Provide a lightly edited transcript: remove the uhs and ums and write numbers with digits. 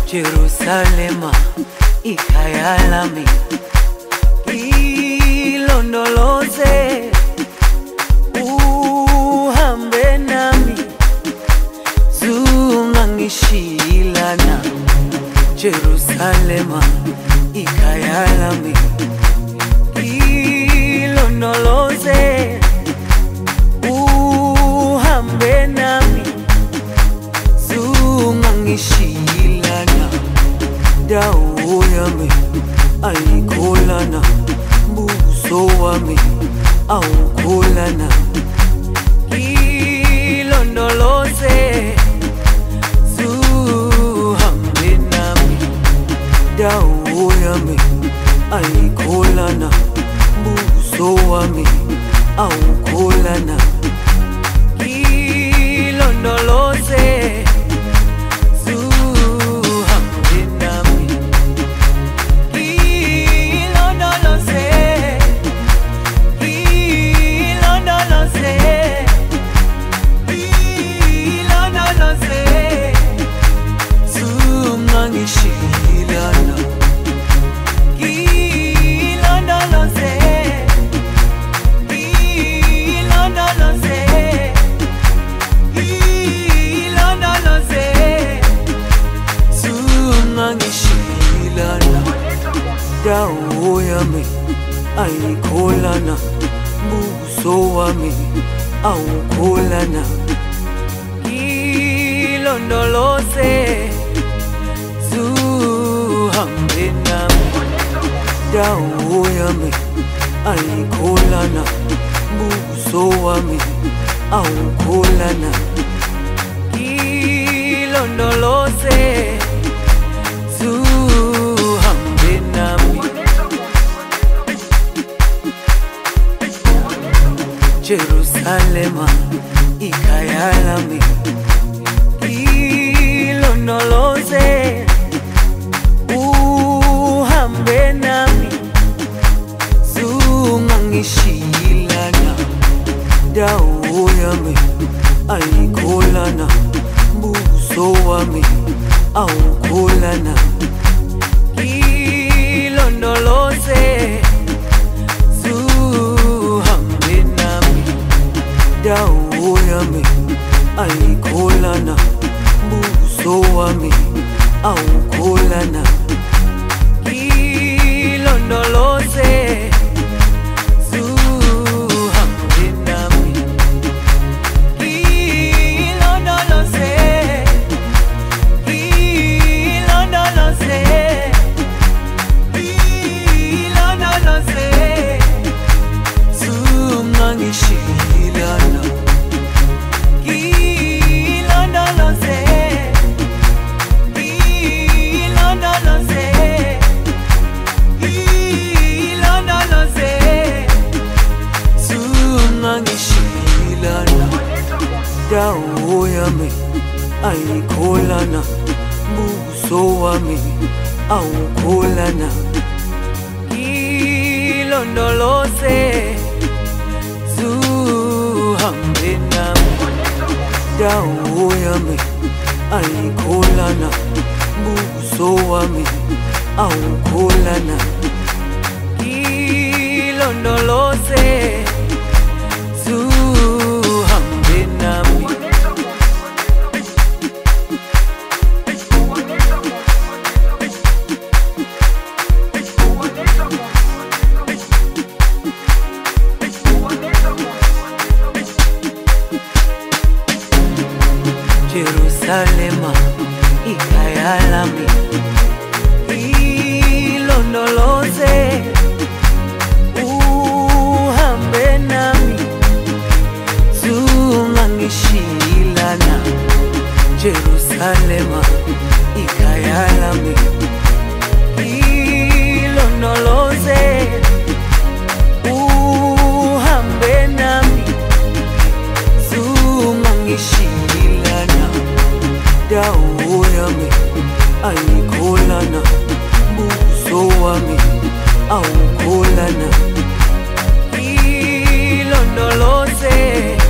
Jerusalema ikhaya lami, ilondoloze uhambe nami, zungangishilana. Jerusalema ikhaya lami, ilondoloze uhambe nami, zungangishilana. Dawo yami ayikholana, buso wami awukholana. Ilondoloze zuhambe nami, dawo yami ayikholana, buso wami awukholana. Ilondoloze dawo yami ayikholana, buso wami awukholana. Ilondoloze zuhambe nami, dawo yami ayikholana, buso wami awukholana. Ilondoloze Jerusalema ikhaya lami, ilondoloze uhambe nami, zungangishilana. Dawo yami ayikholana, buso wami awukholana. Ilondoloze dawo yami ayikholana, buso wami awukholana. Ilondoloze zuhambe nami, ilondoloze, ilondoloze, ilondoloze zungangishilana. Dawo yami ayikholana, buso wami awukholana. Ilondoloze zuhambe nami, dawo yami ayikholana, buso wami awukholana. Ilondoloze zuhambe nami. Jerusalema ikhaya lami, ilondoloze uhambe nami, zungangishilana. Jerusalema ikhaya lami, ilondoloze uhambe nami, zungangishilana. Dawo yami ayikholana, buso wami awukholana. Ilondoloze